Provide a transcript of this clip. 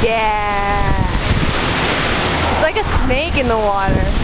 Yeah. It's like a snake in the water.